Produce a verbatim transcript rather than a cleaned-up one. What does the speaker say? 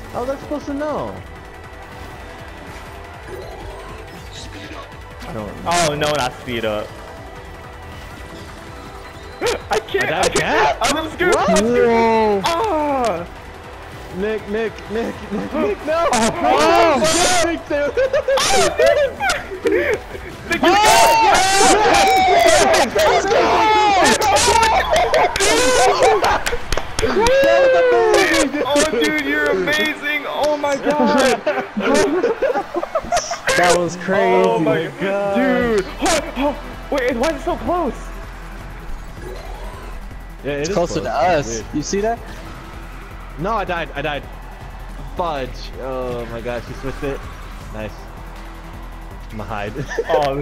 How was I supposed to know? I don't know. Oh no, not speed up. I can't. I can't. I'm scared. What? I'm scared. Whoa. Ah! Nick, Nick, Nick, Nick, Nick, no! Oh, Nick, dude. Nick, you got it! Oh, dude, you're amazing! Oh my god! That was crazy. Oh my god, dude! Oh, oh, wait, why is it so close? Yeah, it It's is closer close. to us. Weird. You see that? No, I died. I died. Fudge. Oh my gosh, you switched it. Nice. I'm gonna hide. Oh.